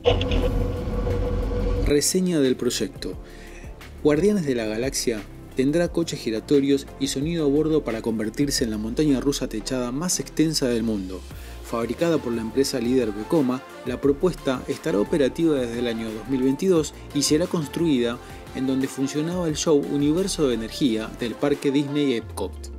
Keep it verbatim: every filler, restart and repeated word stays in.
Reseña del proyecto. Guardianes de la Galaxia tendrá coches giratorios y sonido a bordo para convertirse en la montaña rusa techada más extensa del mundo. Fabricada por la empresa líder Vekoma, la propuesta estará operativa desde el año dos mil veintidós y será construida en donde funcionaba el show Universo de Energía del parque Disney Epcot.